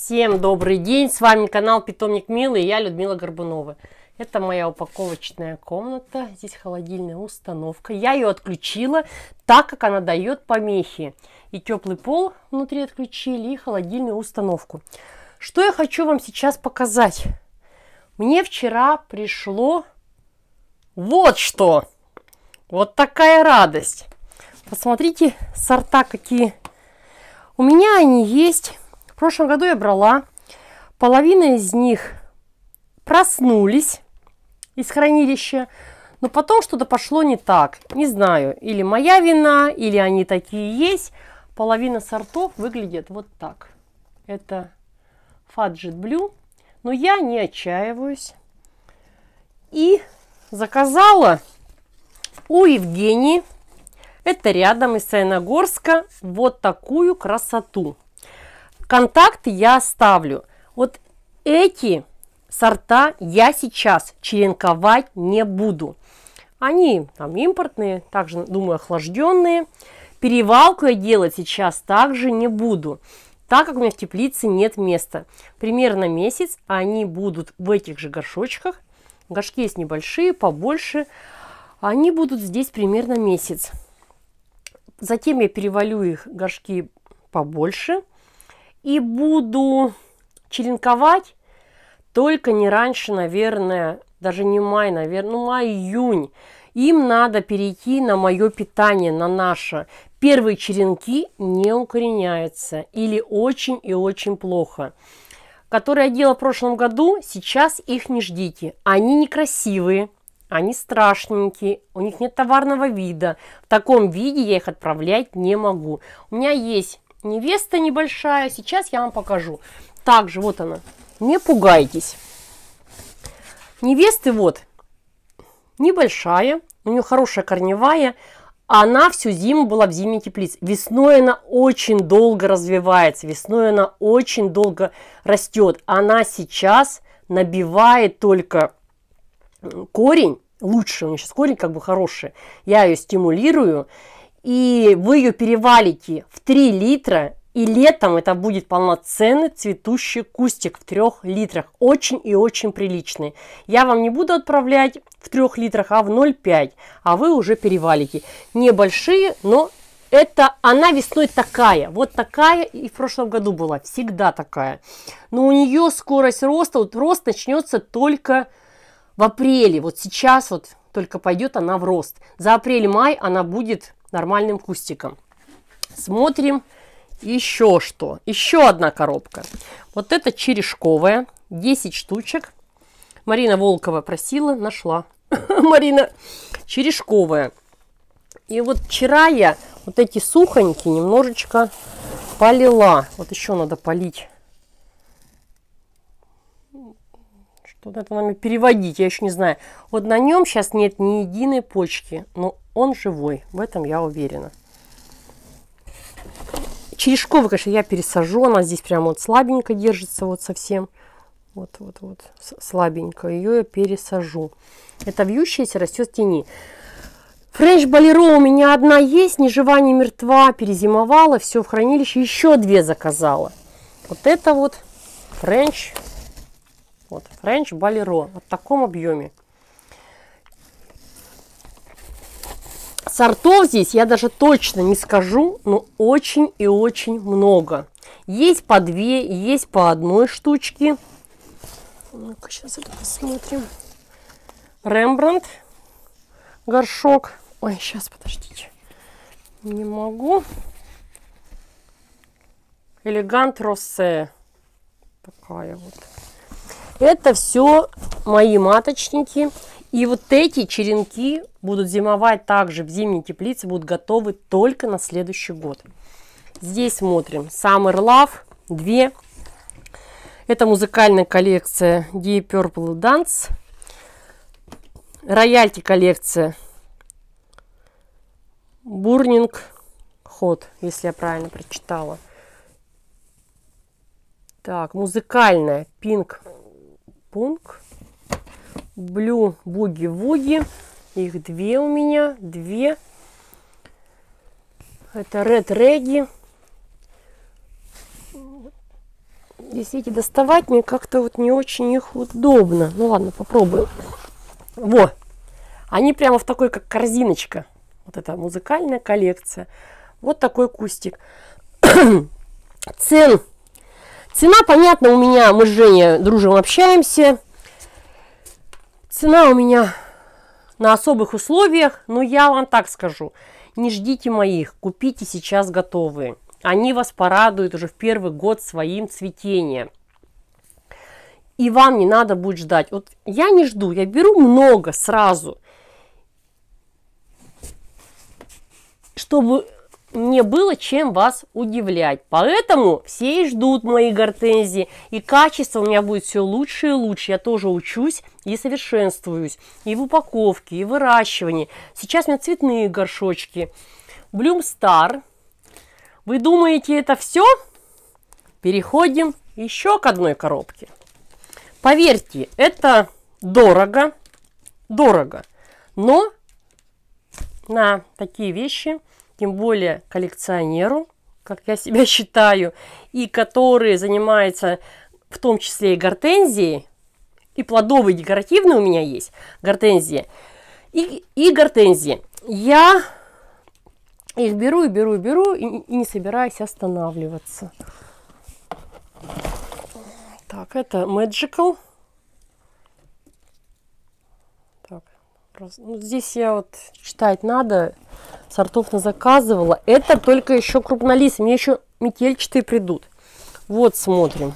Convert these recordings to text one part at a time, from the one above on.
Всем добрый день, с вами канал Питомник Милый и я, Людмила Горбунова. Это моя упаковочная комната, здесь холодильная установка. Я ее отключила, так как она дает помехи. И теплый пол внутри отключили, и холодильную установку. Что я хочу вам сейчас показать. Мне вчера пришло вот что. Вот такая радость. Посмотрите, сорта какие. У меня они есть. В прошлом году я брала. Половина из них проснулись из хранилища. Но потом что-то пошло не так. Не знаю, или моя вина, или они такие есть. Половина сортов выглядит вот так. Это Fudget Blue. Но я не отчаиваюсь. И заказала у Евгении, это рядом из Саяногорска, вот такую красоту. Контакты я оставлю. Вот эти сорта я сейчас черенковать не буду. Они там импортные, также, думаю, охлажденные. Перевалку я делать сейчас также не буду, так как у меня в теплице нет места. Примерно месяц они будут в этих же горшочках. Горшки есть небольшие, побольше. Они будут здесь примерно месяц. Затем я перевалю их горшки побольше. И буду черенковать только не раньше, наверное, даже не май, наверное, ну май-июнь. Им надо перейти на мое питание, на наше. Первые черенки не укореняются или очень и очень плохо. Которые я делала в прошлом году, сейчас их не ждите. Они некрасивые, они страшненькие, у них нет товарного вида. В таком виде я их отправлять не могу. У меня есть невеста небольшая, сейчас я вам покажу. Также вот она, не пугайтесь. Невесты вот небольшая, у нее хорошая корневая. Она всю зиму была в зимней теплице. Весной она очень долго развивается, весной она очень долго растет. Она сейчас набивает только корень, лучше, у нее сейчас корень как бы хороший. Я ее стимулирую, и вы ее перевалите в 3 литра, и летом это будет полноценный цветущий кустик в 3 литрах. Очень и очень приличный. Я вам не буду отправлять в 3 литрах, а в 0,5. А вы уже перевалите. Небольшие, но это она весной такая. Вот такая и в прошлом году была. Всегда такая. Но у нее скорость роста, вот рост начнется только в апреле. Вот сейчас вот только пойдет она в рост. За апрель-май она будет нормальным кустиком. Смотрим. Еще что? Еще одна коробка. Вот это черешковая. 10 штучек. Марина Волкова просила, нашла. Марина черешковая. И вот вчера я вот эти сухонькие немножечко полила. Вот еще надо полить. Что-то это надо переводить, я еще не знаю. Вот на нем сейчас нет ни единой почки. Но он живой. В этом я уверена. Черешковый, конечно, я пересажу. Она здесь прям вот слабенько держится, вот совсем. Вот, слабенько. Ее я пересажу. Это вьющаяся, растет в тени. Френч Болеро у меня одна есть, ни жива, ни мертва. Перезимовала, все в хранилище. Еще 2 заказала. Вот это вот Френч. Вот, Френч Болеро. В таком объеме. Сортов здесь я даже точно не скажу, но очень и очень много. Есть по 2, есть по 1 штучке. Ну-ка, сейчас это посмотрим. Рембрандт. Горшок. Ой, сейчас, подождите. Не могу. Элегант Россе. Такая вот. Это все мои маточники. И вот эти черенки будут зимовать также в зимней теплице, будут готовы только на следующий год. Здесь смотрим Summer Love 2. Это музыкальная коллекция Deep Purple Dance. Роялти коллекция Burning Hot, если я правильно прочитала. Так, музыкальная Pink Punk. Blue Boogie Woogie. Их 2 у меня. 2. Это Red Reggae. Здесь эти доставать мне как-то вот не очень их удобно. Ну ладно, попробуем. Во! Они прямо в такой, как корзиночка. Вот это музыкальная коллекция. Вот такой кустик. Цена, понятно, у меня, мы с Женей дружим, общаемся. Цена у меня на особых условиях, но я вам так скажу. Не ждите моих, купите сейчас готовые. Они вас порадуют уже в первый год своим цветением. И вам не надо будет ждать. Вот я не жду, я беру много сразу. Чтобы не было чем вас удивлять. Поэтому все и ждут мои гортензии. И качество у меня будет все лучше и лучше. Я тоже учусь и совершенствуюсь. И в упаковке, и в выращивании. Сейчас у меня цветные горшочки. Bloom Star. Вы думаете, это все? Переходим еще к одной коробке. Поверьте, это дорого. Дорого. Но на такие вещи, тем более коллекционеру, как я себя считаю, и которые занимаются в том числе и гортензией, и плодовые декоративные у меня есть гортензии, и гортензии. Я их беру и беру и беру, и не собираюсь останавливаться. Так, это Magical. Так, ну, здесь я вот читать надо, сортов заказывала. Это только еще крупнолистные, мне еще метельчатые придут. Вот смотрим.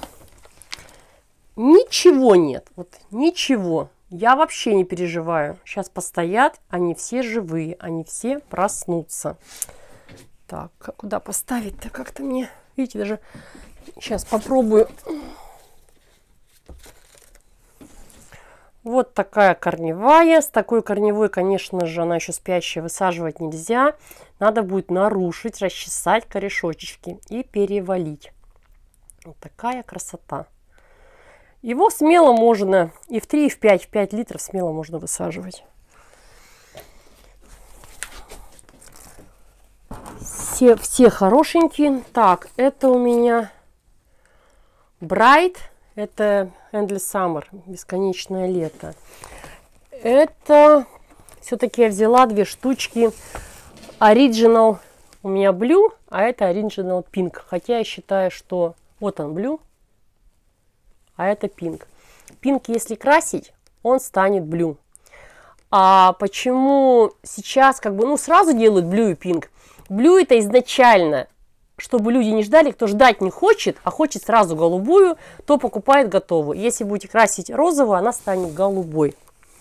Ничего нет, вот ничего. Я вообще не переживаю. Сейчас постоят, они все живые, они все проснутся. Так, куда поставить-то? Как-то мне, видите, даже сейчас попробую. Вот такая корневая. С такой корневой, конечно же, она еще спящая, высаживать нельзя. Надо будет нарушить, расчесать корешочки и перевалить. Вот такая красота. Его смело можно и в 3, и в 5, в 5 литров смело можно высаживать. Все хорошенькие. Так, это у меня Bright. Это Endless Summer, бесконечное лето. Это все-таки я взяла 2 штучки Original. У меня Blue, а это Original Pink. Хотя я считаю, что вот он Blue, а это Pink. Pink, если красить, он станет Blue. А почему сейчас как бы, ну, сразу делают Blue и Pink? Blue это изначально, чтобы люди не ждали, кто ждать не хочет, а хочет сразу голубую, то покупает готовую. Если будете красить розовую, она станет голубой.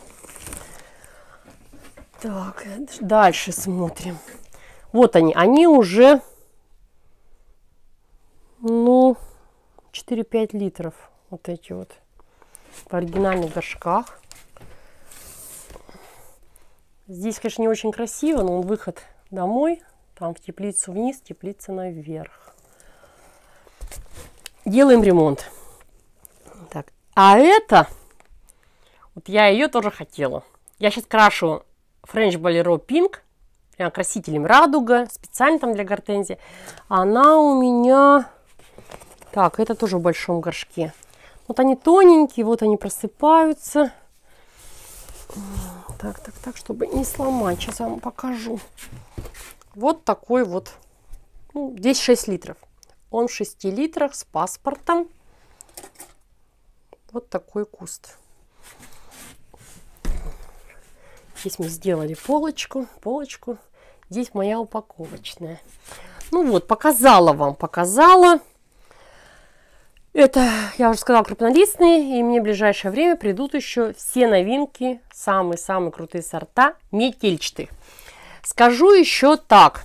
Так, дальше смотрим. Вот они уже, ну, 4-5 литров. Вот эти вот в оригинальных горшках. Здесь, конечно, не очень красиво, но выход домой. Там в теплицу вниз, теплица наверх. Делаем ремонт. Так, а это, вот я ее тоже хотела. Я сейчас крашу French Bolero Pink, красителем радуга, специально там для гортензии. Она у меня, так, это тоже в большом горшке. Вот они тоненькие, вот они просыпаются. Так, чтобы не сломать, сейчас я вам покажу. Вот такой вот, ну, здесь 6 литров. Он в 6 литрах с паспортом. Вот такой куст. Здесь мы сделали полочку. Здесь моя упаковочная. Ну вот, показала вам. Это, я уже сказала, крупнолистные. И мне в ближайшее время придут еще все новинки. Самые-самые крутые сорта метельчатых. Скажу еще так.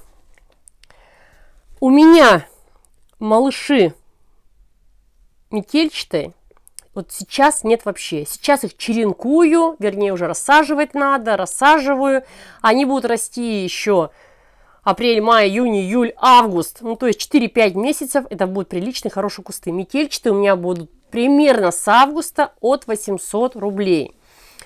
У меня малыши метельчатые вот сейчас нет вообще. Сейчас их черенкую, вернее уже рассаживать надо, рассаживаю. Они будут расти еще апрель, май, июнь, июль, август. Ну то есть 4-5 месяцев это будут приличные, хорошие кусты. Метельчатые у меня будут примерно с августа от 800 рублей.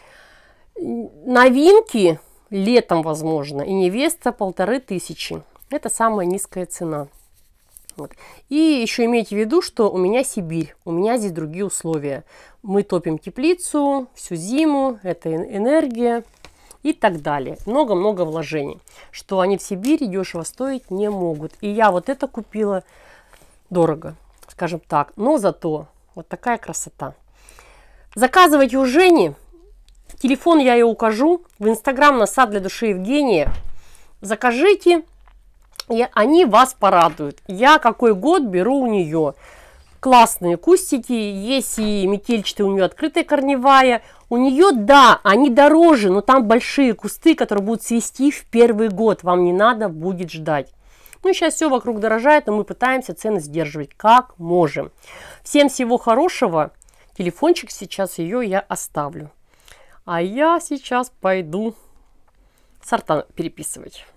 Новинки летом возможно. И невеста 1500. Это самая низкая цена. Вот. И еще имейте в виду, что у меня Сибирь, у меня здесь другие условия. Мы топим теплицу всю зиму, это энергия и так далее. Много-много вложений, что они в Сибири дешево стоить не могут. И я вот это купила дорого, скажем так, но зато вот такая красота. Заказывайте у Жени, телефон я ее укажу, в Инстаграм на сад для души Евгения. Закажите, и они вас порадуют. Я какой год беру у нее. Классные кустики, есть и метельчатая у нее открытая корневая. У нее, да, они дороже, но там большие кусты, которые будут цвести в первый год. Вам не надо будет ждать. Ну, сейчас все вокруг дорожает, но мы пытаемся цены сдерживать как можем. Всем всего хорошего. Телефончик сейчас ее я оставлю. А я сейчас пойду сорта переписывать.